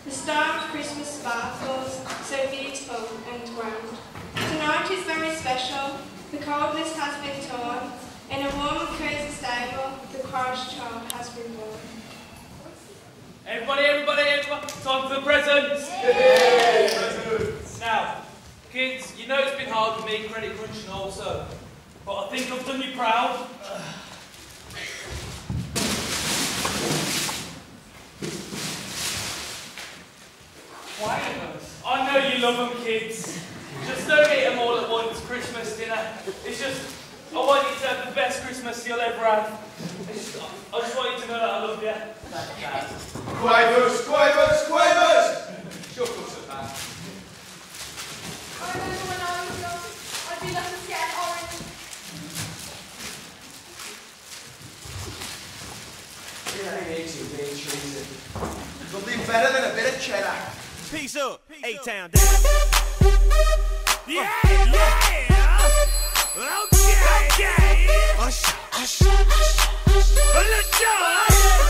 The star of Christmas sparkles, so beautiful and grand. Tonight is very special. The coldness has been torn. In a warm and cosy stable, the Christ child has been born. Everybody, time for the presents! Yay! Presents! Now, kids, you know it's been hard for me, credit crunching also, but I think I've done you proud. I know you love them, kids. Just don't eat them all at once, Christmas dinner. It's just, I want you to have the best Christmas you'll ever have. I just want you to know that I love you. Quavers! Shut up at that. I remember when I was young, I'd be like a scared orange. Yeah, I hate you being treason. Something better than a bit of cheddar. Peace up, A-Town down. Yeah! Okay! Let's go!